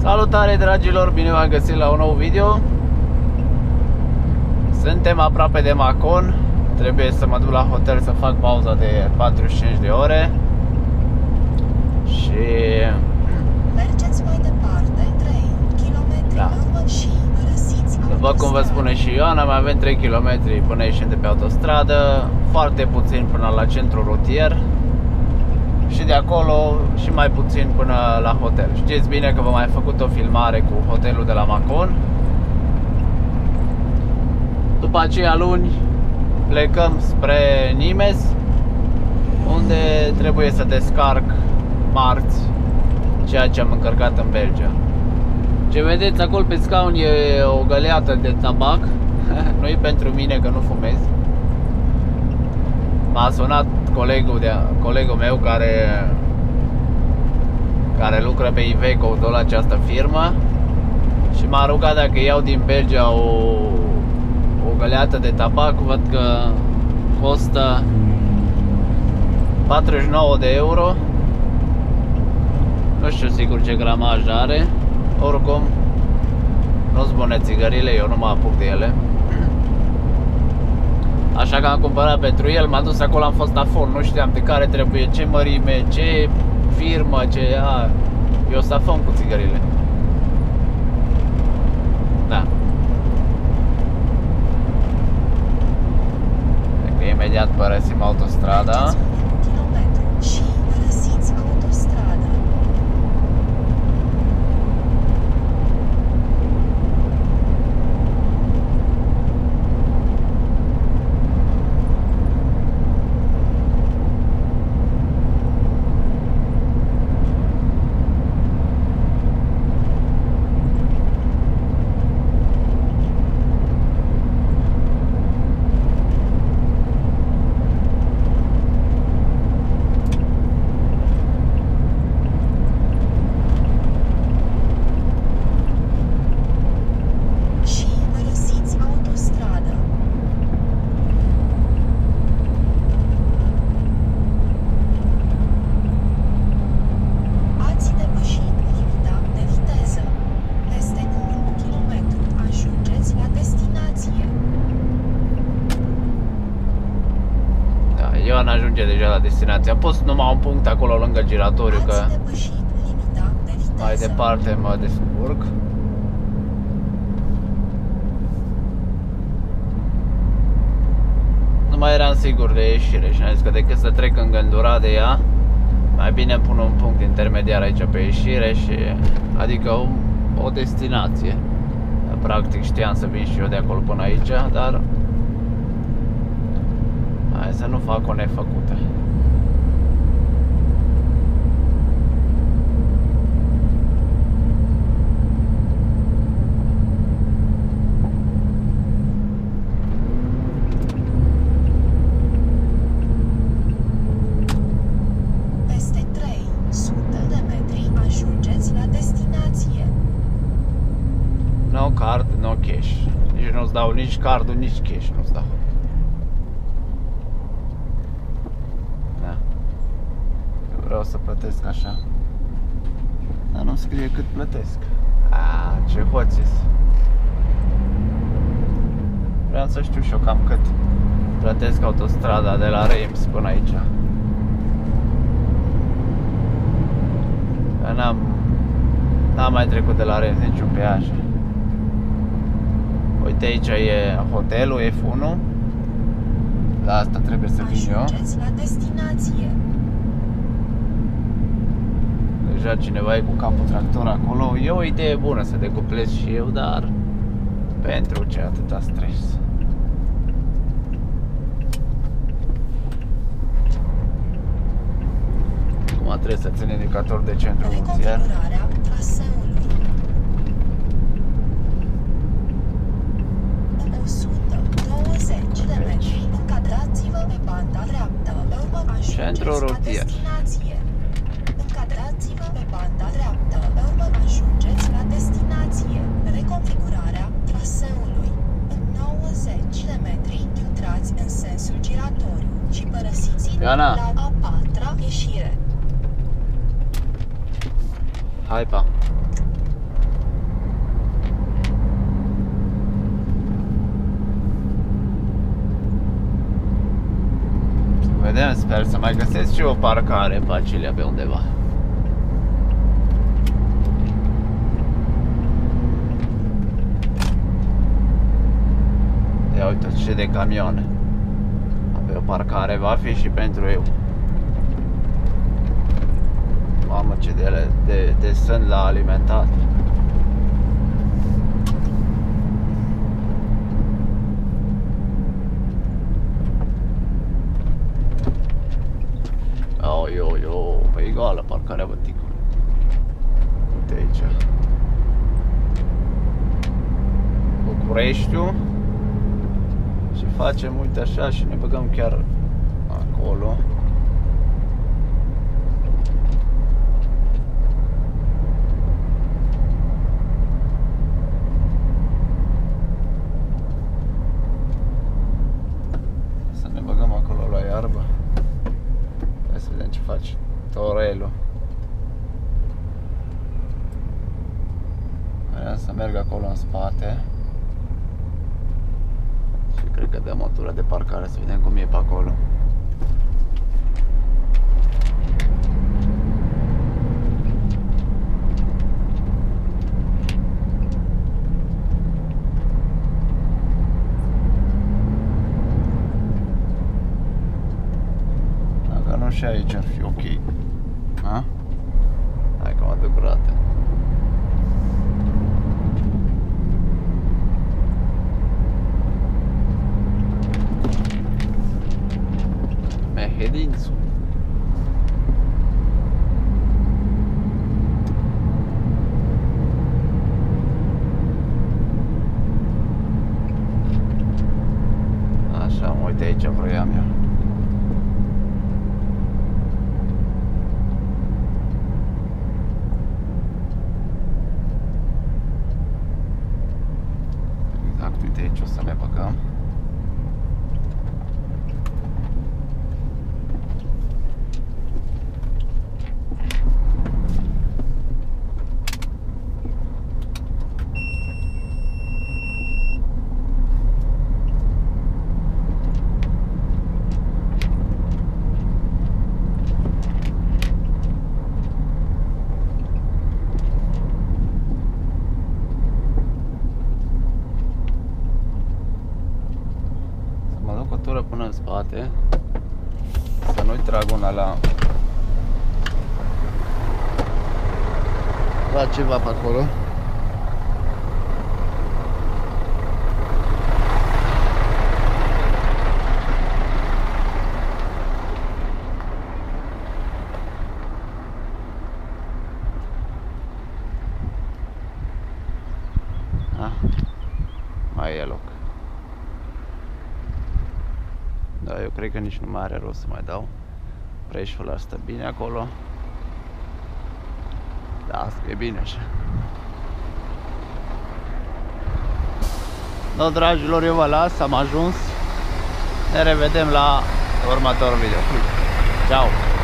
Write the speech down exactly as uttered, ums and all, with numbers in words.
Salutare dragilor, bine v-am găsit la un nou video. Suntem aproape de Macon. Trebuie să mă duc la hotel să fac pauza de patruzeci și cinci de ore. Și mergeți mai departe trei kilometri da. Și părăsiți după cum vă spune și Ioana, mai avem trei kilometri până ieșim de pe autostradă. Foarte puțin până la centru rutier. Și de acolo și mai puțin până la hotel. Știți bine că v-am mai făcut o filmare cu hotelul de la Macon. După aceea luni plecăm spre Nimes, unde trebuie să descarc marți ceea ce am încărcat în Belgia. Ce vedeți acolo pe scaun e o găleată de tabac. Nu-i pentru mine că nu fumez. M-a sunat colegul, de, colegul meu care care lucră pe Iveco, tot la această firmă, și m-a rugat dacă iau din Belgia o, o găleată de tabac. Văd că costă patruzeci și nouă de euro. Nu știu sigur ce gramaj are. Oricum nu-s bune țigările, eu nu mă apuc de ele. Așa că am cumpărat pentru el, m-am dus acolo, am fost la forn, nu știam de care trebuie, ce mărime, ce firmă, ce... A, eu stafăm cu țigările. Da. Dacă imediat părăsim autostrada. și părăsiți autostrada. Ioana ajunge deja la destinație. Am pus numai un punct acolo lângă giratoriu, că mai departe mă descurc. Nu mai eram sigur de ieșire și am zis că decât să trec îngândurat de ea, mai bine pun un punct intermediar aici pe ieșire, și adică o, o destinație. Practic știam să vin și eu de acolo până aici, dar hai să nu fac o nefăcută. Peste trei sute de metri ajungeți la destinație. No card, no cash. Nici nu-ți dau nici cardul, nici cash nu-ți dau. Vreau să plătesc așa, dar nu scrie cât plătesc. A, ce hoțis. Vreau să știu și eu cam cât plătesc autostrada de la Reims până aici. Că n-am N-am mai trecut de la Reims niciun peaj. Uite, aici e hotelul F unu. La asta trebuie să vin eu. Ajungeți la destinație. Deja cineva e cu capul tractor acolo. E o idee bună să decuplez și eu, dar pentru ce atâta stres? Acum trebuie să țin indicator de centru rutier. Reconfigurarea traseului. În o sută douăzeci de metri, încadrați-vă pe banda dreaptă. Urmă ajungeți la destinație. Încadrați-vă pe banda dreaptă. Urmă ajungeți la destinație. Reconfigurarea traseului. În nouăzeci de metri, intrați în sensul giratoriu și părăsiți Ioana. la a patra ieșire. Hai, pa! vedem, sper să mai găsesc și o parcare pe acelea pe undeva. Ia uite ce de camioane. Pe o parcare va fi și pentru eu. Mamă, ce de ele de, de sunt la alimentat. Oh, yo, yo, pe egală parcarea băticului. Uite aici. Bucureștiul. Și facem, uite așa, și ne băgăm chiar acolo. Să ne băgăm acolo la iarbă. Hai să vedem ce face Torelul. Vreau să merg acolo în spate. Cred că dăm o tură de parcare să vedem cum e pe acolo. Dacă nu și aici ar fi ok. Ha? Hai că mă duc rate. Mehedințu. Așa, mă uite aici, vroiam eu. Exact, uite aici o să ne băgăm. Până în spate, să nu-i trag una la la ceva pe acolo. Ah, mai e loc. Da, eu cred că nici nu mai are rost să mai dau. Preșul ăla stă bine acolo. Da, asta e bine așa. No, dragilor, eu vă las, am ajuns. Ne revedem la următorul video. Ciao!